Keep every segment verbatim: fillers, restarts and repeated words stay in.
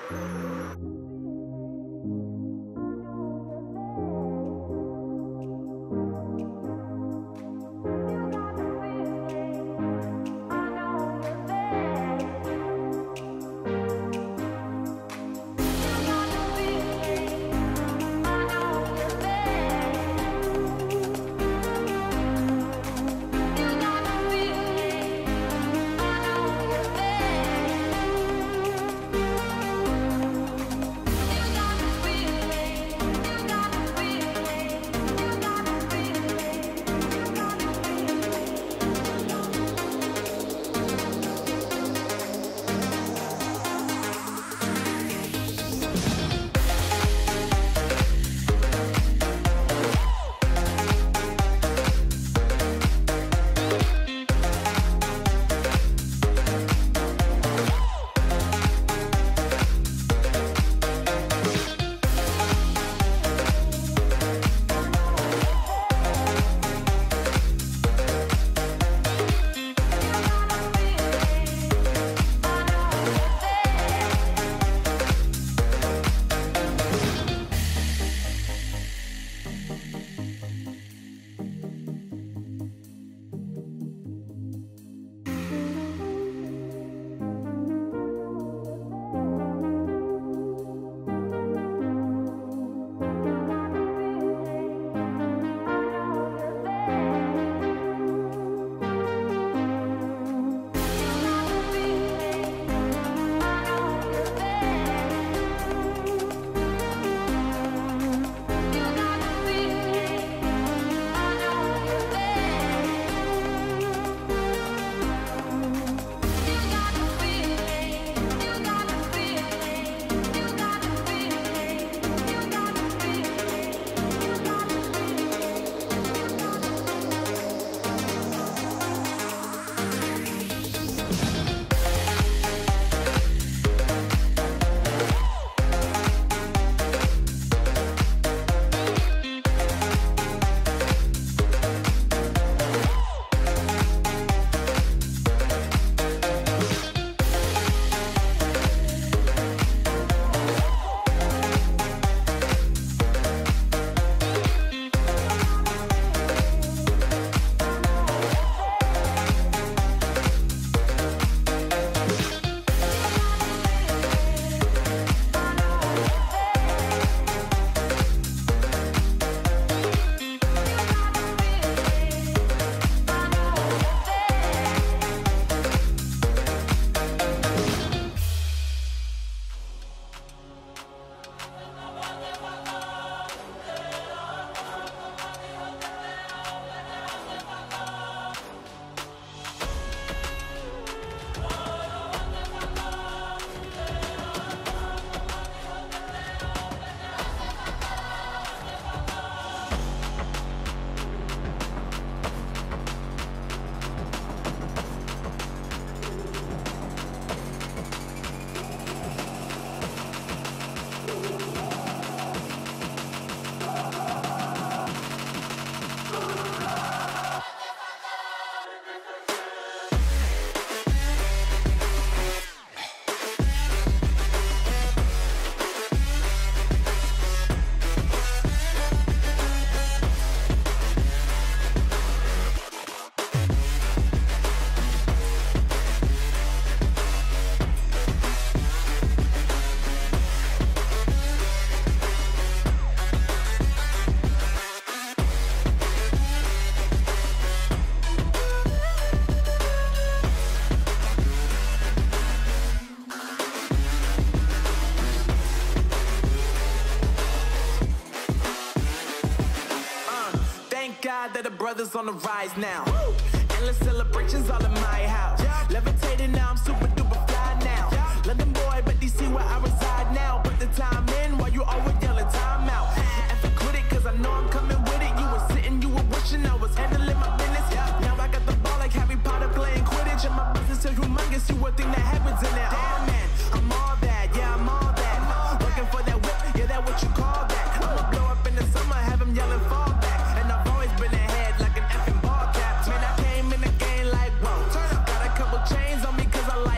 God that the brothers on the rise now. Woo! Endless celebrations all in my house. Yeah. Levitating now, I'm super duper fly now. Yeah. London boy, but D C where I reside now. Put the time in while you always yelling time out. And for quit it, cause I know I'm coming with it. You were sitting, you were wishing I was handling my business. Yeah. Now I got the ball like Harry Potter playing Quidditch. And my business is humongous, you would think that happens in there. Damn man, I'm all that, yeah, I'm all that. Looking for that whip, yeah, that what you call that. I'ma blow up in the summer, have them yelling fall back. And I've always been ahead like an effing ball cap. Man, I came in the game like, whoa. Got a couple chains on me cause I like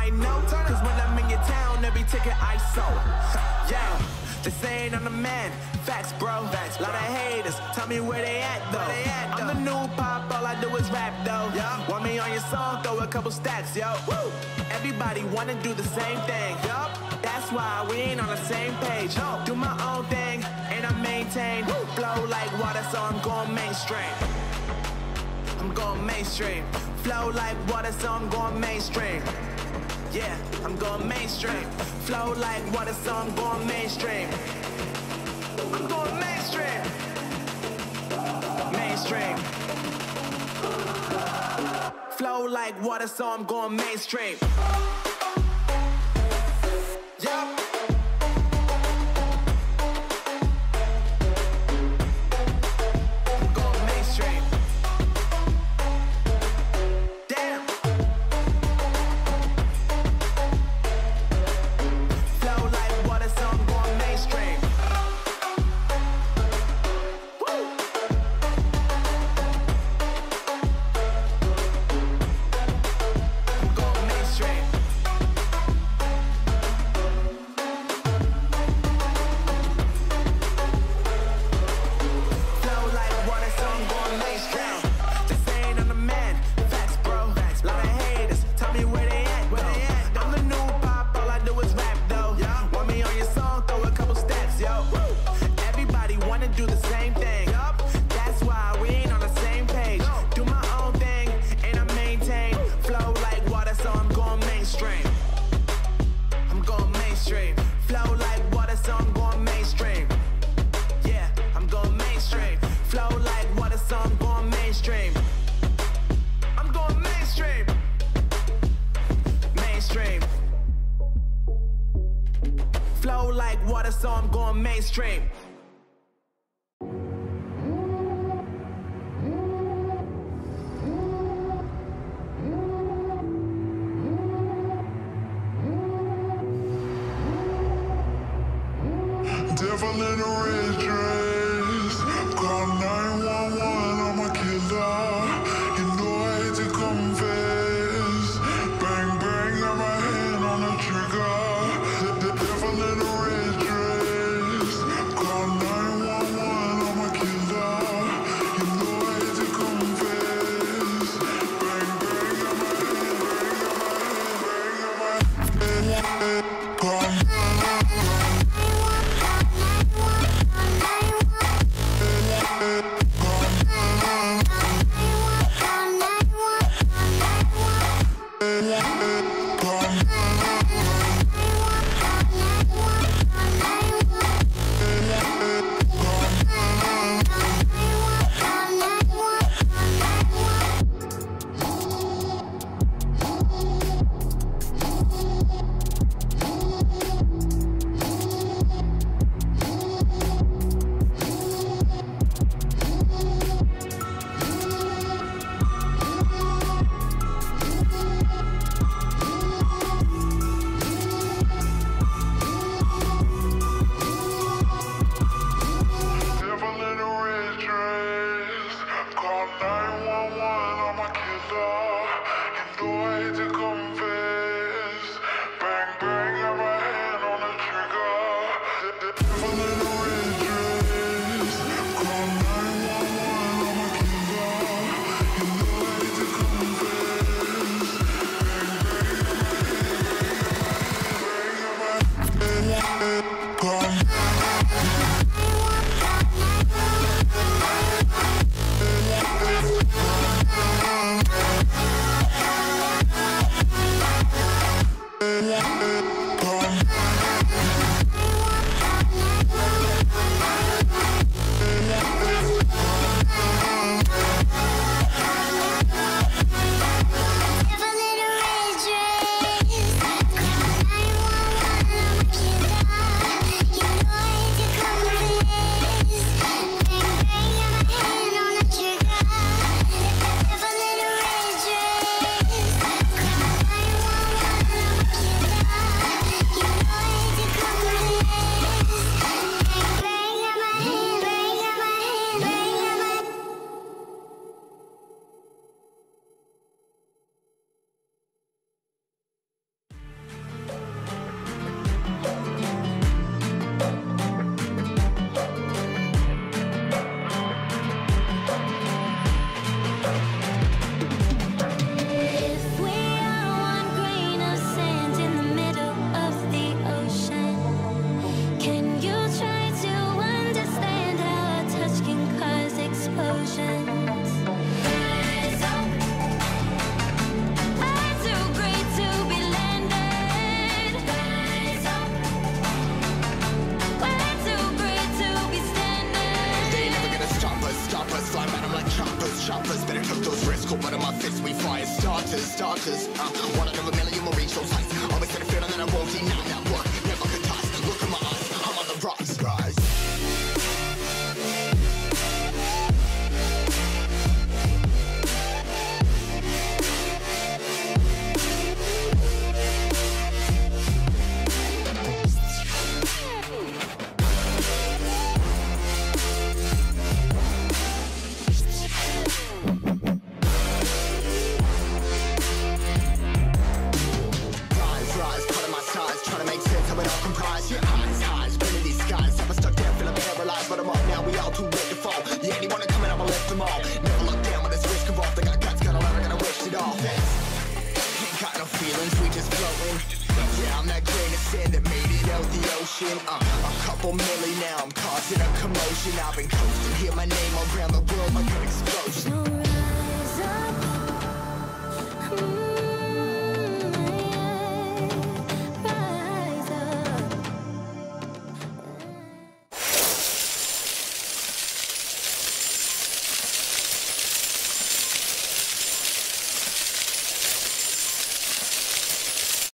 might know, cause when I'm in your town, every ticket I sold. Yeah, they saying I'm the man, facts bro, facts, lot of haters, tell me where they at though. They at, though. I'm the new pop, all I do is rap though. Yeah. Want me on your song, throw a couple stacks, yo. Woo. Everybody wanna do the same thing, yup. That's why we ain't on the same page. No. Do my own thing, and I maintain. Woo. Flow like water, so I'm going mainstream. I'm going mainstream. Flow like water, so I'm going mainstream. Yeah, I'm going mainstream. Flow like water, so I'm going mainstream. I'm going mainstream. Mainstream. Flow like water, so I'm going mainstream. Yeah. Flow like water, so I'm going mainstream. Devil in a red dress, call nine one one, I'm a killer. You know I hate to confess. Bang bang, got my hand on the trigger. The, the devil in a red dress, call nine one one, I'm a killer. You know I hate to confess. Bang bang, got my hand, bang, got my hand, bang, got my hand. Call star, cause uh, one out of a million will reach those heights. Always had a feeling that I won't deny that work, never could toss. Look in my eyes, I'm on the rocks, rise. Uh, a couple milli now, I'm causing a commotion. I've been coasting, hear my name around the world like an explosion. So rise up. Mm.